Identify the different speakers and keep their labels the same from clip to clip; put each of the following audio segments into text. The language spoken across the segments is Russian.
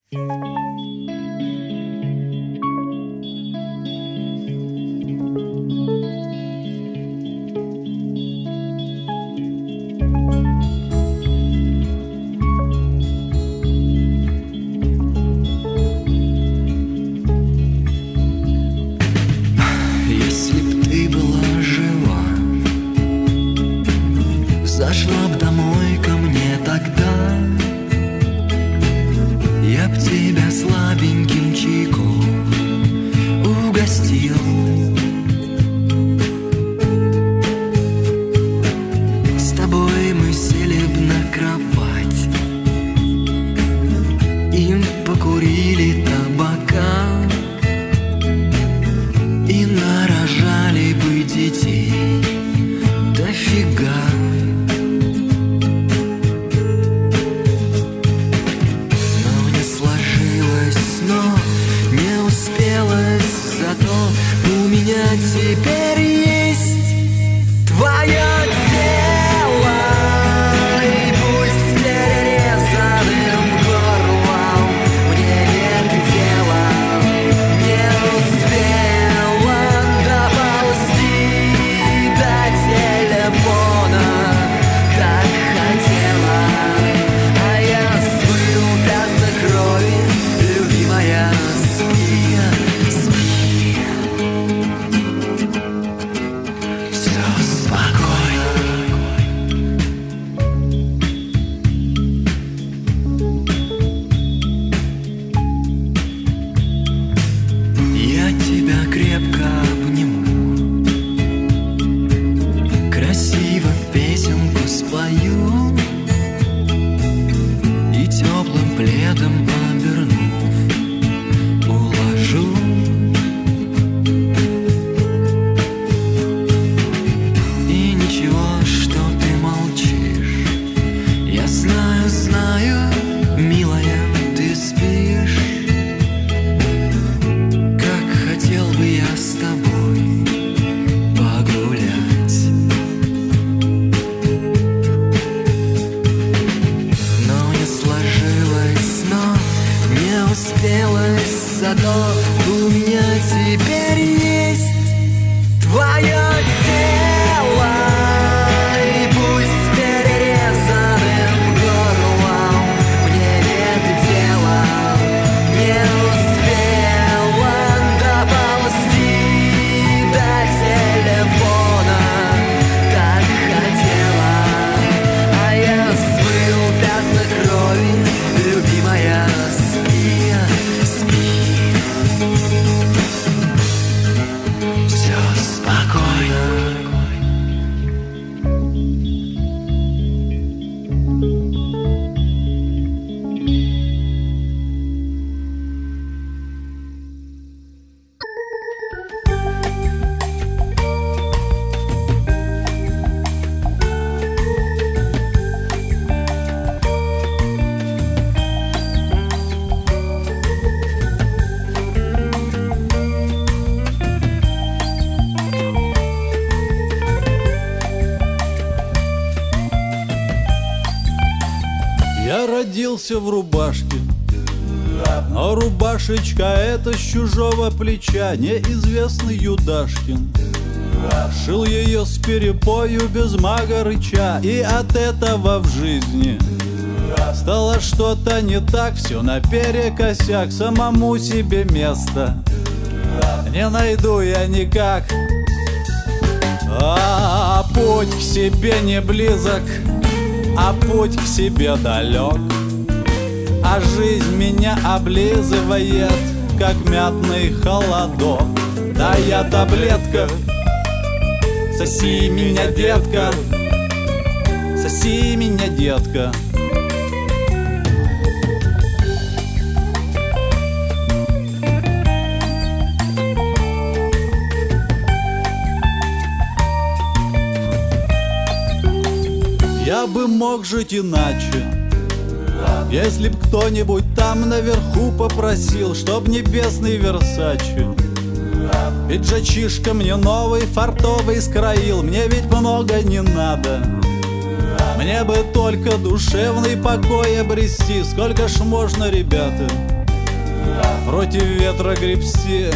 Speaker 1: Если б ты была жива, зашла б домой ко мне тогда, я б тебя слабеньким чайком угостил. С тобой мы сели б на кровать и покурили табака, и нарожали бы детей дофига. Но не сложилось, но не успелось, зато у меня теперь есть твое тело. И пусть перерезанным горлом мне нет дела, не успела доползти до телефона, так хотела, а я смыл пятна крови, любимая, спи, спи. Все спокойно. Я тебя крепко обниму, красиво песенку спою и теплым пледом обернув уложу. И ничего, что ты молчишь, я знаю, знаю, милая, ты спишь. Как хотел бы я с тобой погулять, но не сложилось, но не успелось, зато у меня теперь есть твое тело. И пусть перерезанным горлом мне нет дела, не успела доползти до телефона, так хотела, а я смыл пятна крови, любимая, спи, спи. Все спокойно.
Speaker 2: Я родился в рубашке, но рубашечка эта с чужого плеча, неизвестный Юдашкин шил ее с перепою без мага рыча. И от этого в жизни стало что-то не так, все наперекосяк, самому себе места не найду я никак. А путь к себе не близок, а путь к себе далек, а жизнь меня облизывает, как мятный холодок. Да я таблетка, соси меня, детка, соси меня, детка. Я бы мог жить иначе, если б кто-нибудь там наверху попросил, чтоб небесный Версаче пиджачишка мне новый фартовый скроил. Мне ведь много не надо, мне бы только душевный покой обрести. Сколько ж можно, ребята, против ветра гребсти.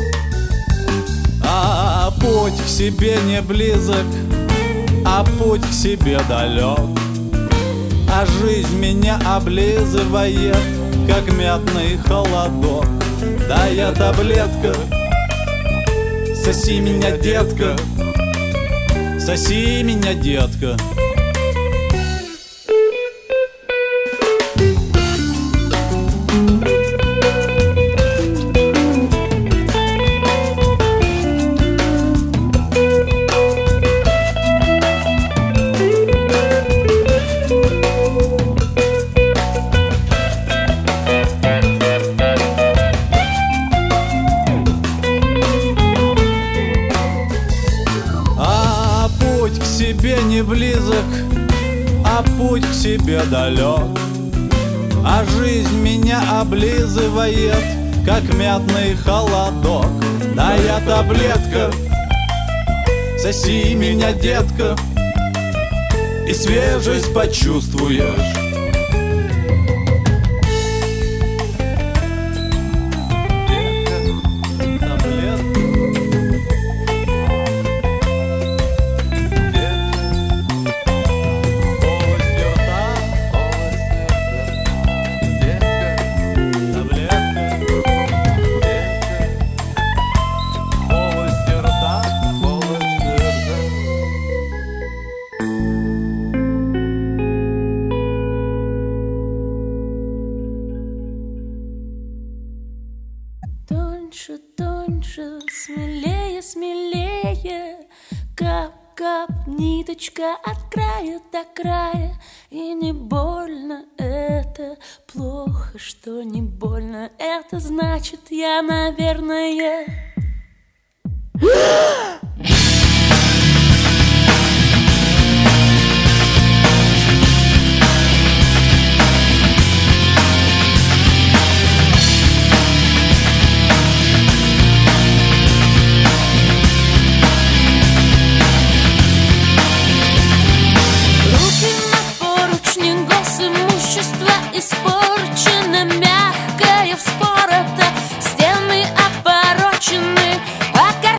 Speaker 2: А путь к себе не близок, а путь к себе далек. А жизнь меня облизывает, как мятный холодок. Да я таблетка, соси меня, детка, соси меня, детка. Не близок, а путь к себе далек. А жизнь меня облизывает, как мятный холодок. Да я таблетка, соси меня, детка, и свежесть почувствуешь.
Speaker 3: Тоньше, тоньше, смелее, смелее, кап-кап, ниточка от края до края. И не больно, это плохо, что не больно. Это значит, я, наверное...